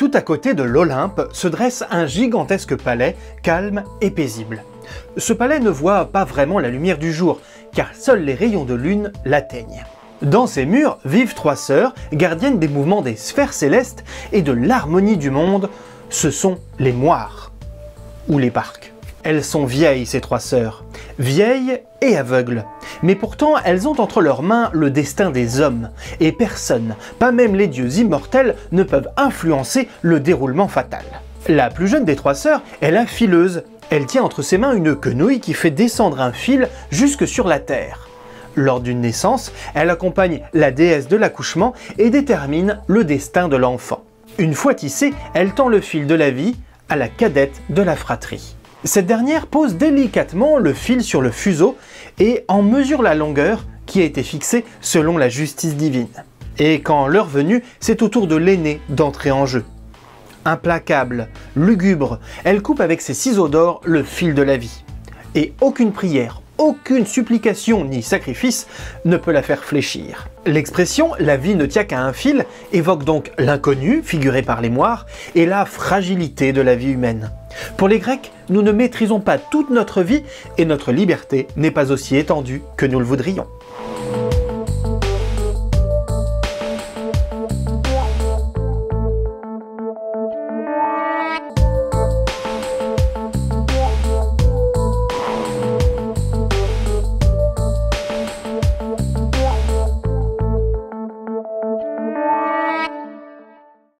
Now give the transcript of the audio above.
Tout à côté de l'Olympe se dresse un gigantesque palais, calme et paisible. Ce palais ne voit pas vraiment la lumière du jour, car seuls les rayons de lune l'atteignent. Dans ses murs vivent trois sœurs, gardiennes des mouvements des sphères célestes et de l'harmonie du monde. Ce sont les moires, ou les parques. Elles sont vieilles, ces trois sœurs, vieilles et aveugles. Mais pourtant, elles ont entre leurs mains le destin des hommes, et personne, pas même les dieux immortels, ne peuvent influencer le déroulement fatal. La plus jeune des trois sœurs est la fileuse. Elle tient entre ses mains une quenouille qui fait descendre un fil jusque sur la terre. Lors d'une naissance, elle accompagne la déesse de l'accouchement et détermine le destin de l'enfant. Une fois tissée, elle tend le fil de la vie à la cadette de la fratrie. Cette dernière pose délicatement le fil sur le fuseau et en mesure la longueur qui a été fixée selon la justice divine. Et quand l'heure venue, c'est au tour de l'aînée d'entrer en jeu. Implacable, lugubre, elle coupe avec ses ciseaux d'or le fil de la vie. Et aucune prière, aucune supplication ni sacrifice ne peut la faire fléchir. L'expression « la vie ne tient qu'à un fil » évoque donc l'inconnu, figuré par les moires, et la fragilité de la vie humaine. Pour les Grecs, nous ne maîtrisons pas toute notre vie et notre liberté n'est pas aussi étendue que nous le voudrions.